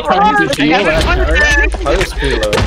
Did you last turn? I was pretty low.